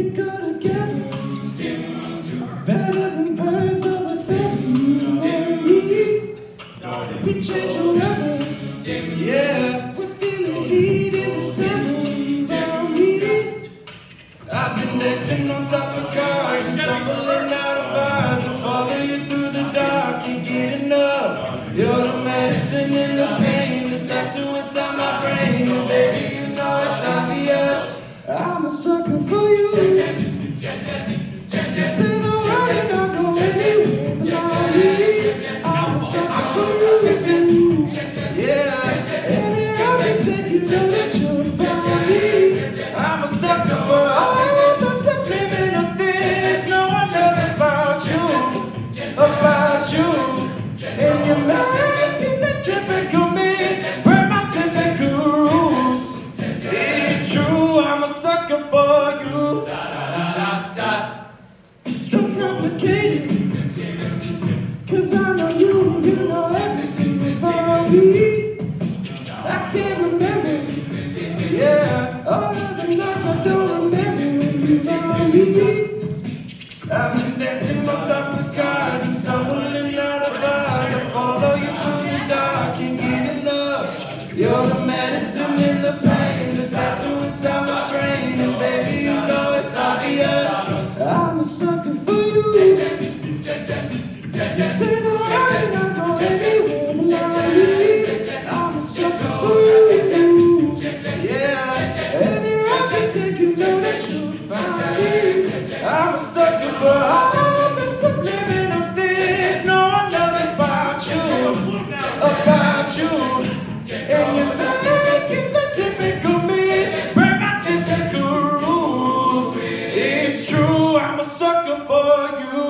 go together, better than birds of a feather. We change the weather, yeah. We're feeling heat in December. I've been dancing on top of cars, stumbling out of bars. I follow you through the dark, can't get enough. You're the medicine in the pain, the tattoo inside my brain. And baby, you know it's obvious, I'm a sucker for you. Just say the word and I'll go anywhere without you. I'm a sucker for you. Yeah, anywhere I can take you, know that you'll find me. I'm a sucker for all the subliminal things no one knows about you. And you're making the typical me, burn my typical rules. It's true, I'm a sucker for you. Don't complicate it, 'cause I know you know everything about me. I can't remember, yeah, all of the nights I don't remember when you found me. I've been dancing on top of cars and stumbling out of bars. I follow you through the dark, can't get enough. You're the medicine in the pain, the tattoo inside my brain. And baby, you know it's obvious, I'm a sucker for you. Just say the word and I'll go anywhere without you. I'm a sucker for you. Yeah, anywhere I can take you, know that you'll find me. I'm a sucker for all the subliminal things no one knows about you. And you're making the typical me, break my typical rules. It's true, I'm a sucker for you.